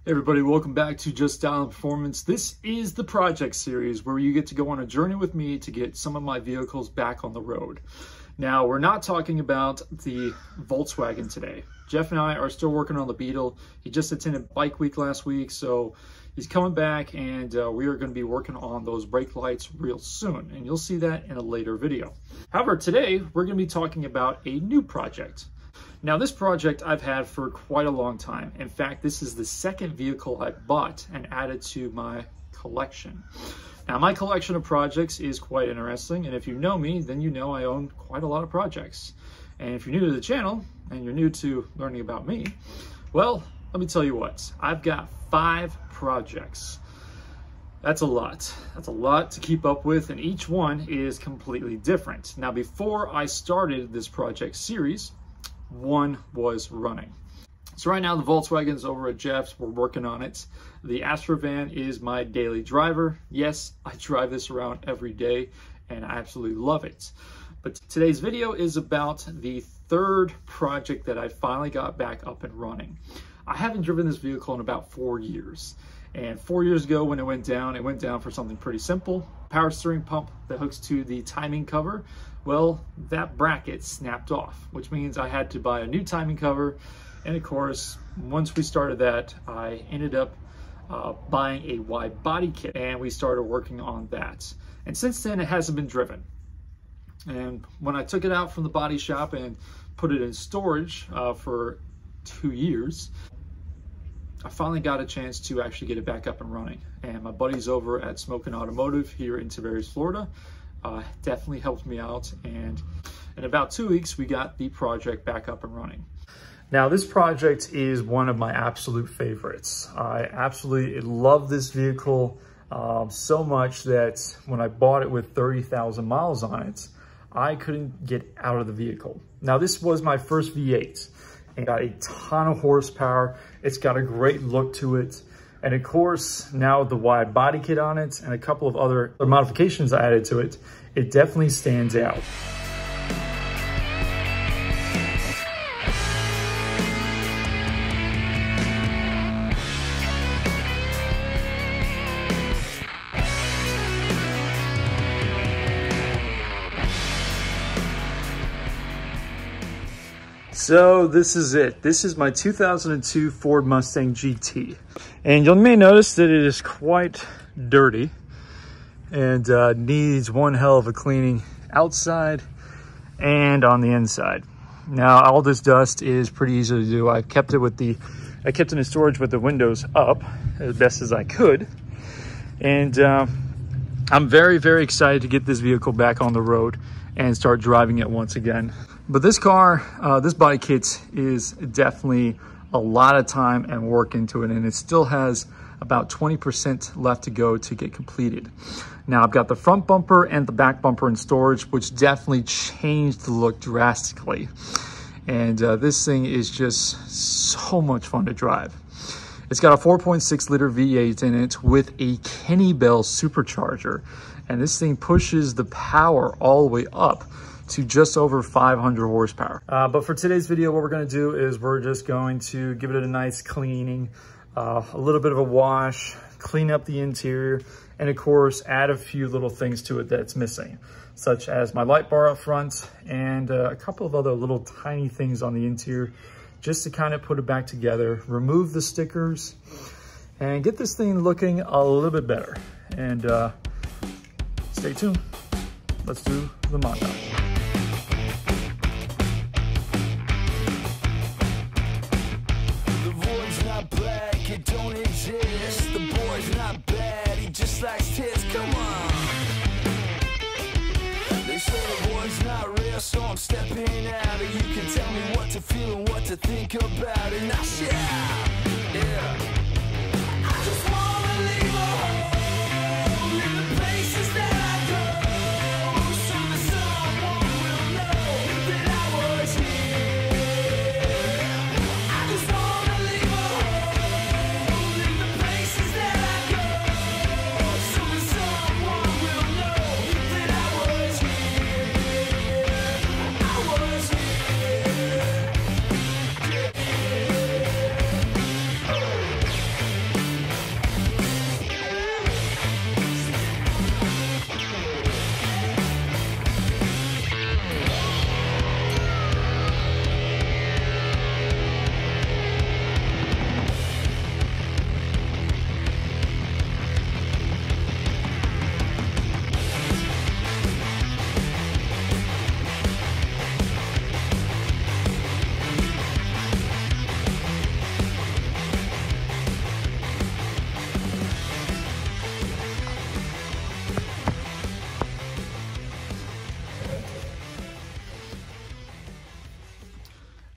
Hey everybody, welcome back to Just Style and Performance. This is the project series where you get to go on a journey with me to get some of my vehicles back on the road. Now, we're not talking about the Volkswagen today. Jeff and I are still working on the Beetle. He just attended Bike Week last week, so he's coming back, and we are going to be working on those brake lights real soon, and you'll see that in a later video. However, today we're going to be talking about a new project. Now, this project I've had for quite a long time. In fact, this is the second vehicle I bought and added to my collection. Now, my collection of projects is quite interesting, and if you know me, then you know I own quite a lot of projects. And if you're new to the channel, and you're new to learning about me, well, let me tell you what, I've got 5 projects. That's a lot. That's a lot to keep up with, and each one is completely different. Now, before I started this project series, one was running. So right now the Volkswagen's over at Jeff's. We're working on it. The Astra van is my daily driver. Yes, I drive this around every day and I absolutely love it. But today's video is about the third project that I finally got back up and running. I haven't driven this vehicle in about 4 years. And 4 years ago when it went down for something pretty simple. Power steering pump that hooks to the timing cover. Well, that bracket snapped off, which means I had to buy a new timing cover. And of course, once we started that, I ended up buying a wide body kit, and we started working on that. And since then, it hasn't been driven. And when I took it out from the body shop and put it in storage for 2 years, I finally got a chance to actually get it back up and running. And my buddies over at Smokin' Automotive here in Tavares, Florida, definitely helped me out. And in about 2 weeks, we got the project back up and running. Now, this project is one of my absolute favorites. I absolutely love this vehicle so much that when I bought it with 30,000 miles on it, I couldn't get out of the vehicle. Now, this was my first V8. It got a ton of horsepower. It's got a great look to it. And of course, now with the wide body kit on it and a couple of other modifications I added to it, it definitely stands out. So this is it. This is my 2002 Ford Mustang GT. And you may notice that it is quite dirty and needs one hell of a cleaning outside and on the inside. Now, all this dust is pretty easy to do. I kept it in storage with the windows up as best as I could. And I'm very, very excited to get this vehicle back on the road and start driving it once again. But this car, this body kit is definitely a lot of time and work into it, and it still has about 20% left to go to get completed. Now, I've got the front bumper and the back bumper in storage, which definitely changed the look drastically. And this thing is just so much fun to drive. It's got a 4.6 liter V8 in it with a Kenny Bell supercharger. And this thing pushes the power all the way up to just over 500 horsepower. But for today's video, what we're gonna do is we're just going to give it a nice cleaning, a little bit of a wash, clean up the interior, and of course, add a few little things to it that's missing, such as my light bar up front and a couple of other little tiny things on the interior, just to kind of put it back together, remove the stickers, and get this thing looking a little bit better. And stay tuned. Let's do the montage. Don't exist. The boy's not bad, he just likes tits. Come on. They say the boy's not real, so I'm stepping out. And you can tell me what to feel and what to think about it. Now shout, yeah. I just wanna leave a hole in the places that I go, so that someone will know that I was here. I just wanna leave a hole in the places that I go, so that someone will know that I was here. I was here.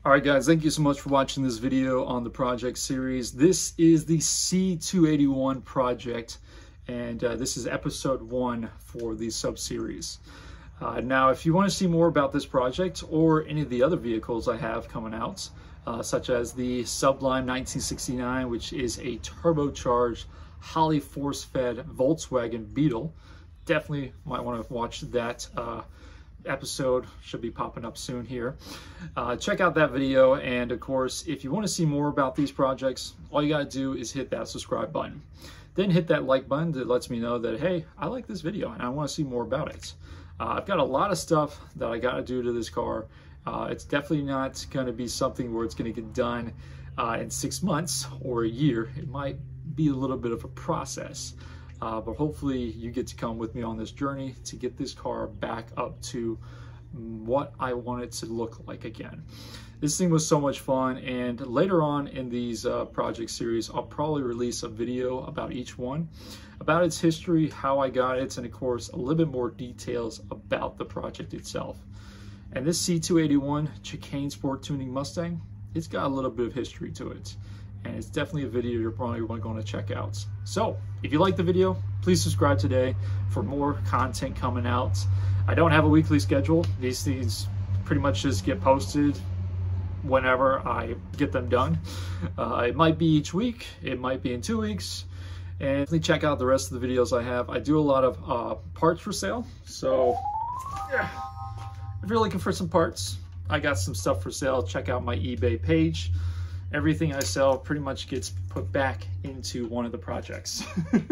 All right, guys, thank you so much for watching this video on the project series. This is the C281 project, and this is episode 1 for the sub-series. Now, if you want to see more about this project or any of the other vehicles I have coming out, such as the Sublime 1969, which is a turbocharged, highly force-fed Volkswagen Beetle, definitely might want to watch that episode. Should be popping up soon here. Check out that video, and of course, if you want to see more about these projects, all you got to do is hit that subscribe button. Then hit that like button that lets me know that, hey, I like this video and I want to see more about it. I've got a lot of stuff that I got to do to this car. It's definitely not going to be something where it's going to get done in 6 months or a year. It might be a little bit of a process. But hopefully you get to come with me on this journey to get this car back up to what I want it to look like again. This thing was so much fun, and later on in these project series, I'll probably release a video about each one, about its history, how I got it, and of course, a little bit more details about the project itself. And this C281 Chicane Sport Tuning Mustang, it's got a little bit of history to it. And it's definitely a video you're probably going to check out. So if you like the video, please subscribe today for more content coming out. I don't have a weekly schedule. These things pretty much just get posted whenever I get them done. It might be each week, it might be in 2 weeks, and please check out the rest of the videos I have. I do a lot of parts for sale, so yeah, if you're looking for some parts, I got some stuff for sale. Check out my eBay page. Everything I sell pretty much gets put back into one of the projects.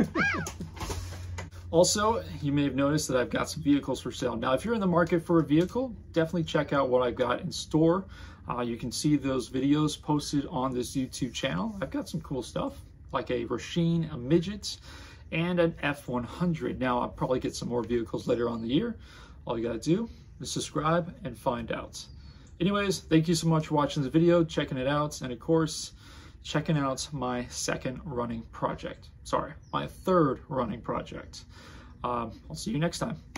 Also, you may have noticed that I've got some vehicles for sale. Now, if you're in the market for a vehicle, definitely check out what I've got in store. You can see those videos posted on this YouTube channel. I've got some cool stuff, like a Rasheen, a Midget, and an F100. Now, I'll probably get some more vehicles later on in the year. All you gotta do is subscribe and find out. Anyways, thank you so much for watching this video, checking it out, and of course, checking out my third running project. I'll see you next time.